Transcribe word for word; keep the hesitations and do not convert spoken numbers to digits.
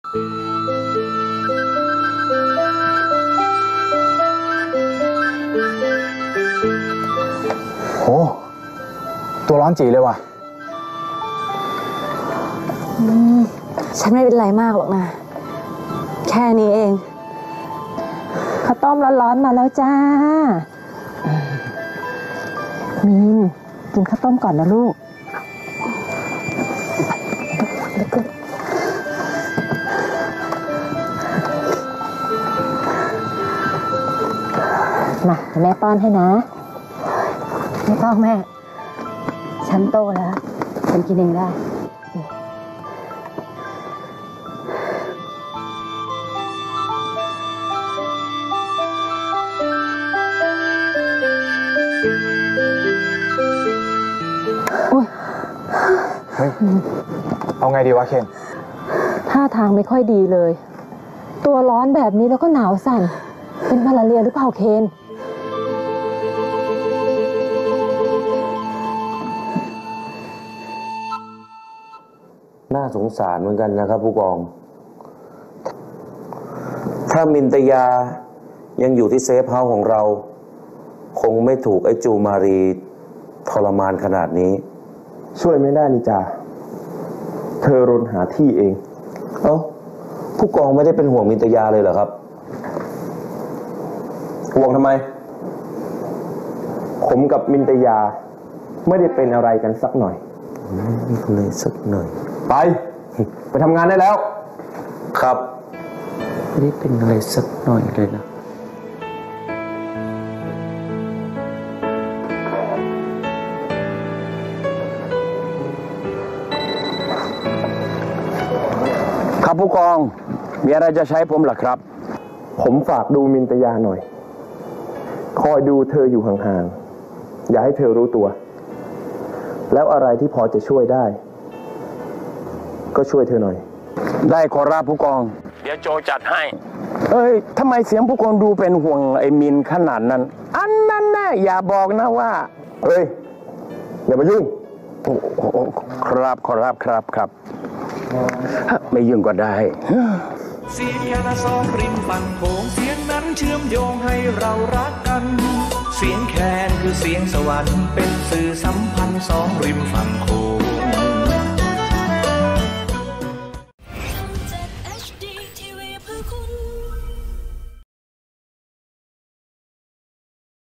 โหตัวร้อนจีเลยว่ะฉันไม่เป็นไรมากหรอกนะแค่นี้เองข้าวต้มร้อนๆมาแล้วจ้ามีนกินข้าวต้มก่อนนะลูกมาแม่ป้อนให้นะไม่ต้องแม่ฉันโตแล้วฉันกินเองได้เฮ้ยเอาไงดีวะเคนท่าทางไม่ค่อยดีเลยตัวร้อนแบบนี้แล้วก็หนาวสั่นเป็นมาลาเรียหรือเปล่าเคนน่าสงสารเหมือนกันนะครับผู้กองถ้ามินตยายังอยู่ที่เซฟเฮาส์ของเราคงไม่ถูกไอ้จูมารีทรมานขนาดนี้ช่วยไม่ได้นี่จ่าเธอรนหาที่เองเอ้าผู้กองไม่ได้เป็นห่วงมินตยาเลยเหรอครับห่วงทำไมผมกับมินตยาไม่ได้เป็นอะไรกันสักหน่อยไม่เลยสักหน่อยไปไปทำงานได้แล้วครับไม่ได้เป็นอะไรสักหน่อยเลยนะครับผู้กองมีอะไรจะใช้ผมหรอครับผมฝากดูมินตยาหน่อยคอยดูเธออยู่ห่างๆอย่าให้เธอรู้ตัวแล้วอะไรที่พอจะช่วยได้ก็ช่วยเธอหน่อยได้ขอรับผู้กองเดี๋ยวโจจัดให้เอ้ยทำไมเสียงผู้กองดูเป็นห่วงไอ้มินขนาดนั้นอันนั้นแน่อย่าบอกนะว่าเฮ้ยอย่ามายุ่งครับขอรับครับครับไม่ยุ่งก็ได้เสียงแค่สองริมฝั่งโขงเสียงนั้นเชื่อมโยงให้เรารักกันเสียงแคนคือเสียงสวรรค์เป็นสื่อสัมพันธ์สองริมฝั่งโขง